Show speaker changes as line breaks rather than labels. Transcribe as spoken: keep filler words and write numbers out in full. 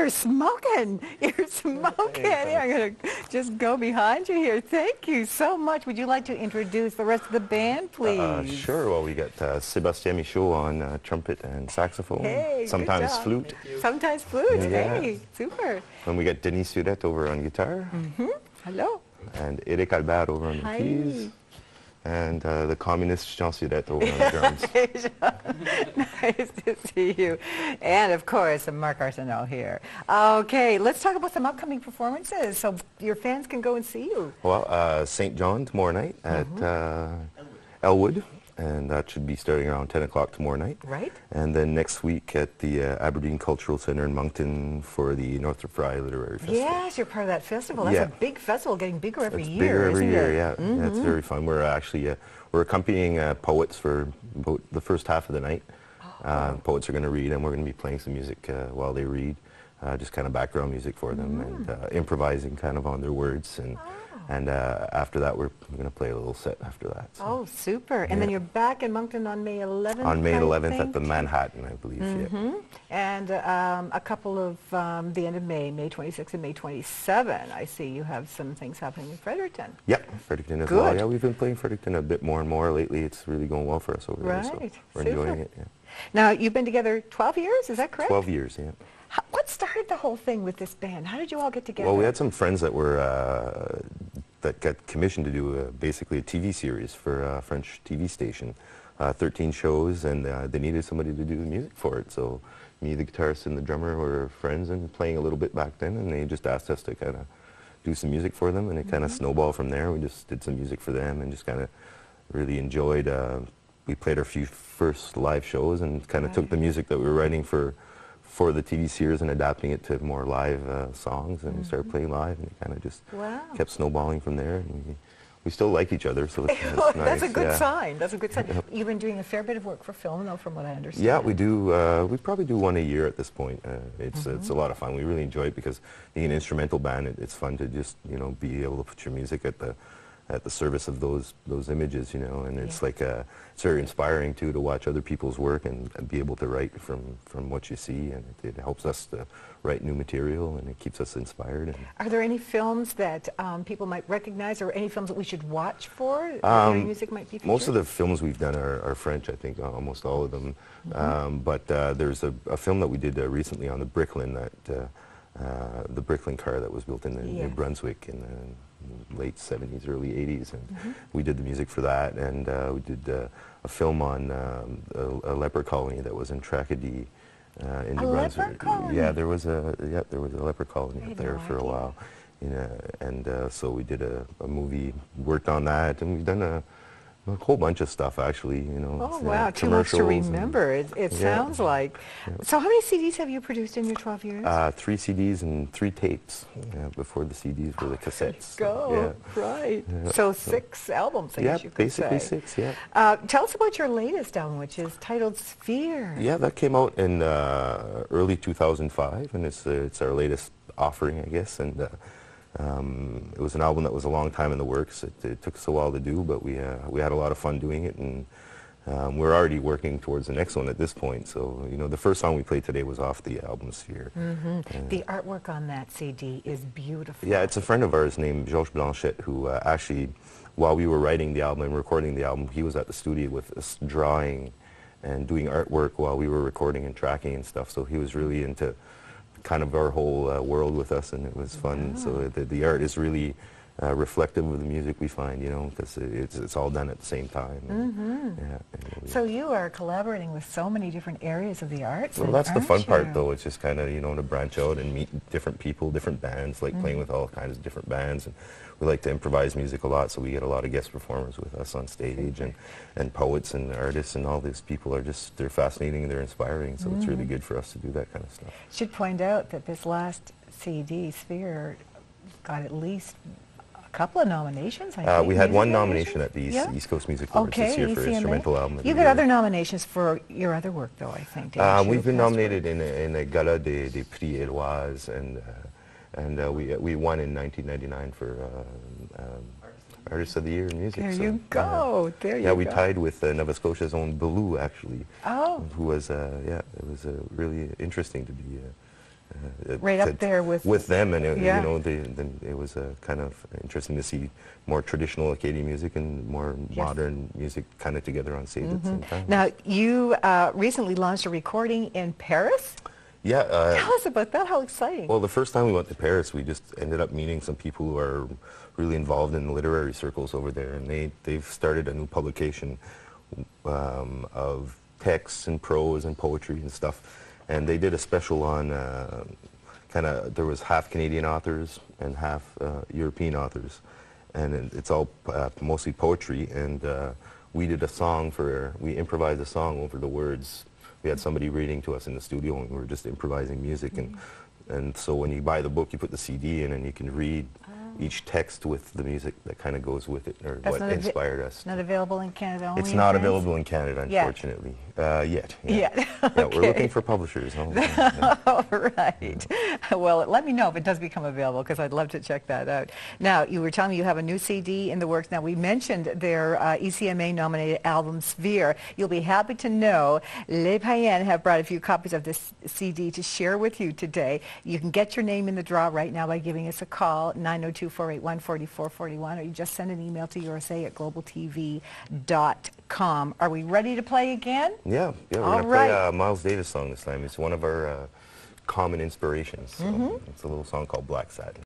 you're smoking. You're smoking. Here, I'm going to just go behind you here. Thank you so much. Would you like to introduce the rest of the band, please?
Uh, sure. Well, we got uh, Sébastien Michaud on uh, trumpet and saxophone.
Hey,
sometimes
good job.
flute.
Sometimes flute.
Yeah.
Hey, super.
And we got Denis Surette over on guitar.
Mm-hmm. Hello.
And Eric Albert over on the
Hi.
keys. And uh, the communist Jean Surette over on the drums.
Nice to see you. And, of course, Mark Arsenault here. Okay, let's talk about some upcoming performances so your fans can go and see you.
Well, uh, Saint John tomorrow night at
Mm-hmm.
uh, Elwood. And that should be starting around ten o'clock tomorrow night.
Right.
And then next week at the uh, Aberdeen Cultural Centre in Moncton for the Northrop Frye Literary Festival.
Yes, you're part of that festival. That's
Yeah.
a big festival, getting bigger every
It's
year,
bigger every
isn't
year,
it?
yeah.
Mm-hmm.
Yeah, it's very fun. We're actually, uh, we're accompanying uh, poets for about the first half of the night.
Oh.
Uh, poets are going to read, and we're going to be playing some music uh, while they read, uh, just kind of background music for them,
Mm.
and uh, improvising kind of on their words. And,
Oh.
and uh, after that, we're going to play a little set after that. So.
Oh, super. And then
Yeah.
you're back in Moncton on May eleventh,
On May
I
eleventh at
think?
the Manhattan, I believe, yeah.
Mm-hmm. And um, a couple of, um, the end of May, May twenty-sixth and May twenty-seventh, I see you have some things happening in Fredericton.
Yeah, Fredericton as well.
Good.
Yeah, we've been playing Fredericton a bit more and more lately. It's really going well for us over there, so
Right.
we're
Super.
enjoying it. Yeah.
Now, you've been together twelve years, is that correct?
Twelve years, yeah.
How, what started the whole thing with this band? How did you all get together?
Well, we had some friends that were uh, that got commissioned to do uh, basically a T V series for a French T V station, uh, thirteen shows, and uh, they needed somebody to do the music for it. So me, the guitarist, and the drummer were friends and playing a little bit back then, and they just asked us to kind of do some music for them, and it kind of snowballed from there. We just did some music for them and just kind of really enjoyed. Uh, we played our few first live shows and kind of took the music that we were writing for for the T V series and adapting it to more live uh, songs, and we started playing live, and it kind of just
Wow.
kept snowballing from there. And we, we still like each other, so it's, it's nice.
That's a good
yeah.
sign. That's a good sign. You've been doing a fair bit of work for film, though, from what I understand.
Yeah, we do. Uh, we probably do one a year at this point. Uh, it's it's a lot of fun. We really enjoy it because being an instrumental band, it, it's fun to just you know be able to put your music at the at the service of those those images, you know. And it's
Yeah.
like uh, it's very inspiring too to watch other people's work and, and be able to write from from what you see, and it, it helps us to write new material, and it keeps us inspired. And
Are there any films that um, people might recognize, or any films that we should watch for?
Um,
Your music might be featured?
most of the films we've done are, are French, I think, uh, almost all of them. Um, but uh, there's a, a film that we did uh, recently on the Bricklin, that uh, uh, the Bricklin car that was built in New
Yes.
Brunswick in the late seventies, early eighties, and we did the music for that. And uh, we did uh, a film on um, a, a leper colony that was in Tracadie. Uh, in
A
New
leper
Brunswick.
colony?
Yeah, there was a yeah, there was a leper colony
I
up
had
there
no
for a
idea.
while. You know, and uh, so we did a, a movie, worked on that, and we've done a, a whole bunch of stuff actually. You know,
Oh,
uh,
wow, too much to
commercials and,
remember, it, it
yeah.
sounds like. So how many C Ds have you produced in your twelve years?
Uh, three C Ds and three tapes. Yeah, before the C Ds were the cassettes.
Go, right.
Yeah,
So
so-
six albums, I
Yeah,
guess you could
basically
say.
six. Yeah.
Uh, tell us about your latest album, which is titled Sphere.
Yeah, that came out in uh, early two thousand five, and it's uh, it's our latest offering, I guess. And uh, um, it was an album that was a long time in the works. It, it took us a while to do, but we uh, we had a lot of fun doing it, and um, we're already working towards the next one at this point. So you know, the first song we played today was off the album Sphere.
Mm-hmm. The artwork on that C D is beautiful.
Yeah, it's a friend of ours named Georges Blanchette who uh, actually, while we were writing the album and recording the album, he was at the studio with us drawing and doing artwork while we were recording and tracking and stuff. So he was really into kind of our whole uh, world with us, and it was fun.
Wow.
So the, the art is really uh, reflective of the music we find, you know, because it's, it's all done at the same time. And,
Mm-hmm.
yeah, and we-
So you are collaborating with so many different areas of the arts.
well,
and
that's the
aren't
fun
you?
part, though. It's just kind of, you know, to branch out and meet different people, different bands, like playing with all kinds of different bands. And we like to improvise music a lot, so we get a lot of guest performers with us on stage, and, and poets and artists, and all these people are just, they're fascinating and they're inspiring, so it's really good for us to do that kind of stuff.
Should point out that this last C D, Sphere, got at least a couple of nominations, I
Uh,
think.
we had
music
one
nominations?
nomination at the East,
Yeah.
East Coast Music Awards
Okay,
this year for
E C M A.
Instrumental Album of
You
the
got
Year.
other nominations for your other work, though, I think, didn't
Uh,
you?
we've been
Past
nominated
work.
in a, in a Gala des, des Prix Éloise, and uh, and uh, we we won in nineteen ninety-nine for uh, um, Artist of the Year in Music.
There
so,
you go. There you
yeah, we
go.
tied with uh, Nova Scotia's own Baloo, actually.
Oh.
Who was uh, yeah, it was uh, really interesting to be uh, uh, it
Right up
could-
there with-
with them, and it,
Yeah.
you know, they, then it was uh, kind of interesting to see more traditional Acadian music and more modern music kind of together on stage at the same time.
Now, you uh, recently launched a recording in Paris.
Yeah. Uh,
Tell us about that. How exciting.
Well, the first time we went to Paris, we just ended up meeting some people who are really involved in literary circles over there, and they, they've started a new publication um, of texts and prose and poetry and stuff. And they did a special on uh, kind of, there was half Canadian authors and half uh, European authors. And it, it's all uh, mostly poetry, and uh, we did a song for, we improvised a song over the words. We had somebody reading to us in the studio, and we were just improvising music. And, and so when you buy the book, you put the C D in, and you can read each text with the music that kind of goes with it, or
That's
what
not avai-
inspired us.
Not available in Canada only?
It's
in
not
France?
available in Canada,
Yet.
unfortunately. Uh, yet. Yeah.
Yet.
Yeah, we're
Okay.
looking for publishers. Oh, yeah.
All right. Well, let me know if it does become available, because I'd love to check that out. Now, you were telling me you have a new C D in the works. Now, we mentioned their uh, E C M A-nominated album, Sphere. You'll be happy to know Les Payennes have brought a few copies of this C D to share with you today. You can get your name in the draw right now by giving us a call, nine oh two, four eight one, four four four one, or you just send an email to U S A at global T V dot com. Are we ready to play again?
Yeah, yeah, we're
All
going to
right.
play a Miles Davis song this time. It's one of our uh, common inspirations. So It's a little song called Black Satin.